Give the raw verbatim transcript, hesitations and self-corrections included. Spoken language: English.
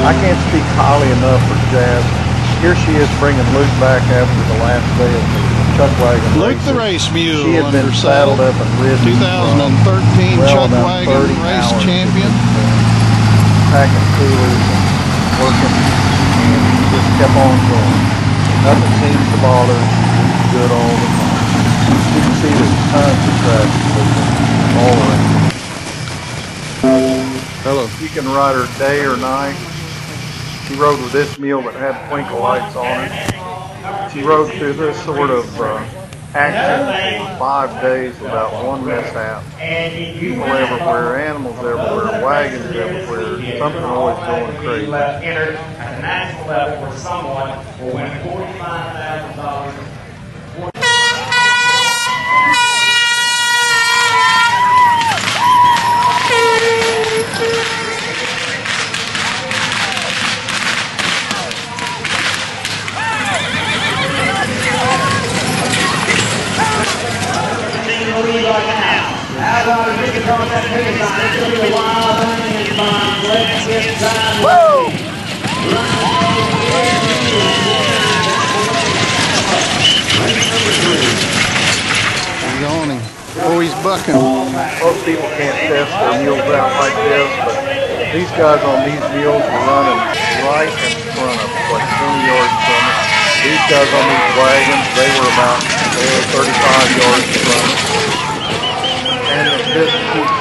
I can't speak highly enough for Jazz. Here she is bringing Luke back after the last day of the chuck wagon Luke racing. the race mule. She had been saddled up and ridden. twenty thirteen well, chuck wagon race champion. Packing coolers and working, and just kept on going. Nothing seems to bother her. She's good all the time. You can see there's tons of traffic all around. Hello. You can ride her day or night. She rode with this mule that had twinkle lights on it. She rode through this sort of uh, action for five days without one mishap. People everywhere, animals everywhere, wagons everywhere, something always going crazy. Entered at the national level where someone will win forty-five thousand dollars. How about if we can cross that finish line? It's going to be a wild thing in bonds. Let's get time. Woo! He's on him. Oh, he's bucking. Most people can't test their mules out like this, but these guys on these mules were running right in front of us, like twenty yards from us. These guys on these wagons, they were about thirty-five yards from us. And the business keeps